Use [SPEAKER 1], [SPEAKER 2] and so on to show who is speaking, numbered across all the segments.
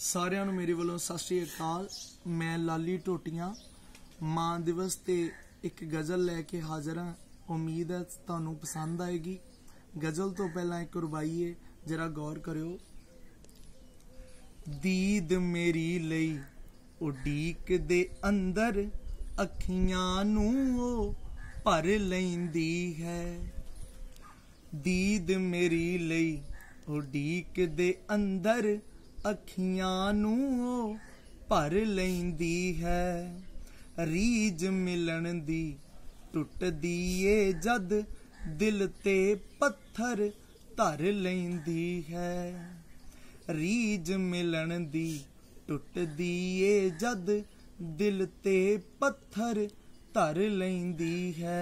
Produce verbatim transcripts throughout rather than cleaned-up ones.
[SPEAKER 1] सारिਆਂ ਨੂੰ ਮੇਰੇ ਵੱਲੋਂ ਸਤਿ ਸ਼੍ਰੀ ਅਕਾਲ। मैं लाली टोटियां मां दिवस ते एक गज़ल लैके हाज़र हाँ। उम्मीद है तुहानू पसंद आएगी। गज़ल तो पहला एक रुबाइए जरा गौर करियो। दीद मेरी लई उडीक दे अंदर अखियां नू ओ भर लैंदी है। दीद मेरी लई उडीक दे अंदर अखियां नू ओ भर लैंदी है। रीज मिलन दी टुटदी ए जद दिल ते पत्थर धर लैंदी है। रीज मिलन दी टुटदी ए जद दिल ते पत्थर धर लैंदी है।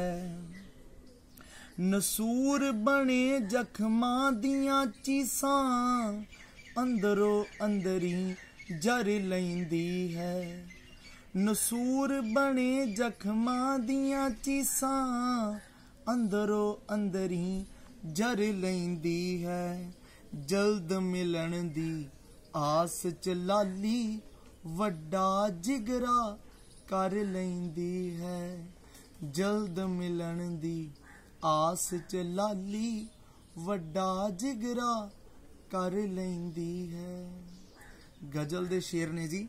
[SPEAKER 1] नसूर बने जख्मां दियां चीसां अंदरों अंदरी जर लैंदी है। नसूर बने जख्मां दियां चीसां अंदरों अंदरी जर लैंदी है। जल्द मिलन दी आस च लाली वड्डा जिगरा कर लैंदी है। जल्द मिलन दी आस च लाली वड्डा जिगरा कर लैंदी है। गजल दे शेर ने जी।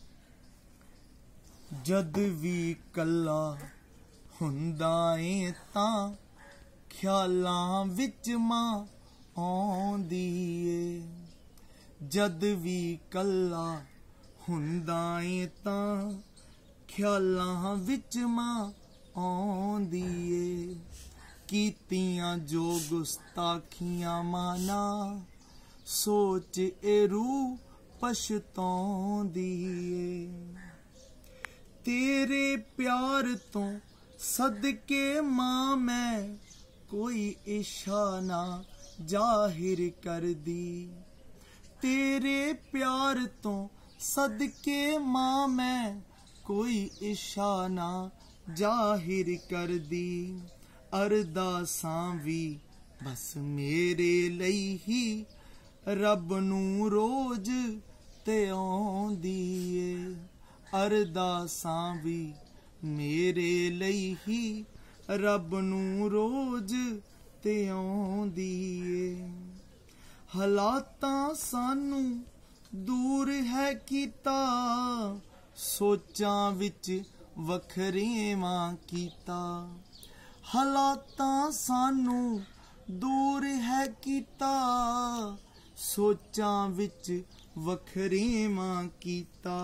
[SPEAKER 1] जद भी कला हुंदा ए तां ख्यालां विच मां आउंदी ए। जद भी कला हुंदा ए तां ख्यालां विच मां आउंदी ए। कीतियां जो गुस्ताखियां माना सोच ए रूह पछताउंदी ए। तेरे प्यार तो सदके मां मैं कोई इशारा जाहिर कर दी। तेरे प्यार तो सदके मां मैं कोई इशारा जाहिर कर दी। अरदासां भी बस मेरे लई ही रब नू रोज ते आउंदी ए। अरदासां भी मेरे लई ही रब नू रोज ते आउंदी ए। हालातां सानू दूर है कीता सोचां विच वखरेवां कीता। हालातां सानू दूर है कीता सोचां विच वखरेवां कीता।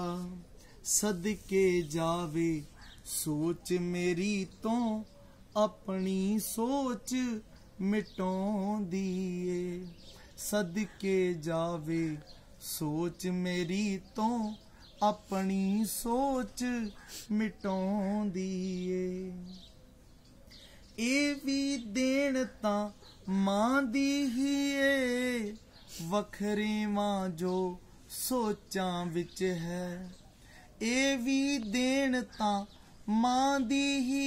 [SPEAKER 1] सदके जावे सोच मेरी तो अपनी सोच मिटाउंदी ए। सदके जावे सोच मेरी तो अपनी सोच मिटाउंदी ए। ए भी देन तां मां दी ही ए वखरेवां जो सोचां विच है। ए भी देन तां मां दी ही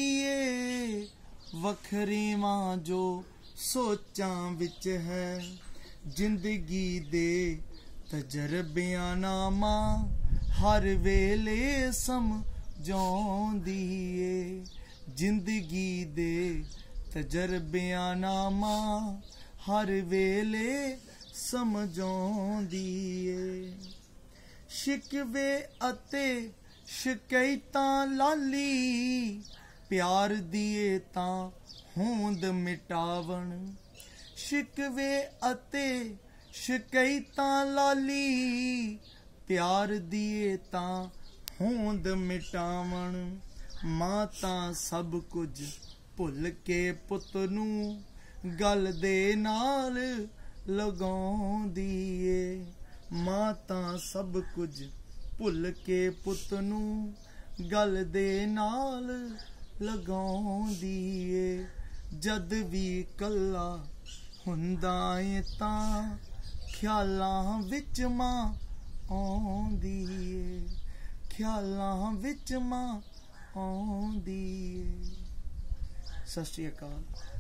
[SPEAKER 1] ए वखरेवां जो सोचां विच है। जिंदगी दे तजरबियां ना मां हर वेले समझाउंदी ए। जिंदगी दे तजरबियां ना मां हर वेले समझाउंदी ए। शिकवे अते शिकायतां लाली प्यार दिए तां होंद मिटावन। शिकवे अते शिकायतां लाली प्यार दिए तां होंद मिटावन। मां तां सब कुछ भुल के पुत नू गल दे नाल लगाउंदी ए। मां तां सब कुछ भुल के पुत नू गल दे नाल लगाउंदी ए। जद भी कला हुंदा ए तां ख्यालां विच मां आउंदी ए। ख्यालां विच मां आउंदी ए। सत श्री अकाल।